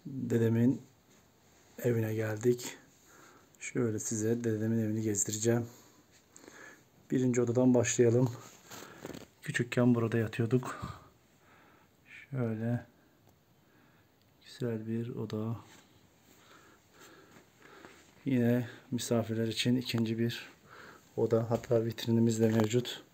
Dedemin evine geldik. Şöyle size dedemin evini gezdireceğim. Birinci odadan başlayalım. Küçükken burada yatıyorduk. Şöyle güzel bir oda. Yine misafirler için ikinci bir oda. Hatta vitrinimiz de mevcut.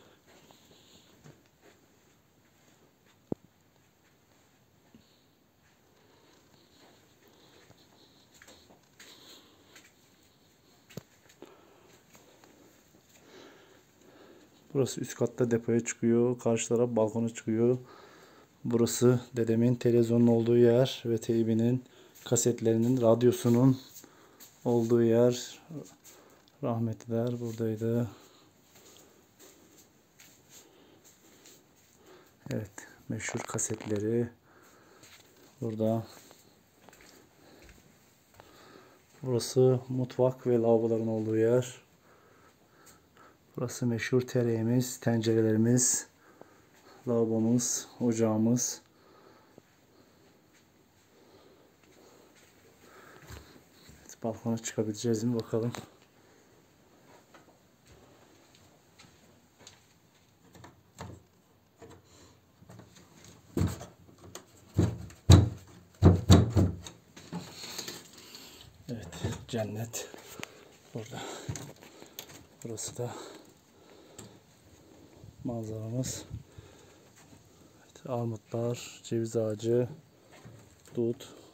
Burası üst katta depoya çıkıyor. Karşı taraf balkona çıkıyor. Burası dedemin televizyonun olduğu yer ve teybinin, kasetlerinin, radyosunun olduğu yer. Rahmetliler buradaydı. Evet, meşhur kasetleri burada. Burası mutfak ve lavaboların olduğu yer. Burası meşhur tereyemiz, tencerelerimiz, lavabomuz, ocağımız. Evet, balkona çıkabileceğiz mi bakalım. Evet, cennet burada. Burası da manzaramız. Evet, armutlar, ceviz ağacı, dut.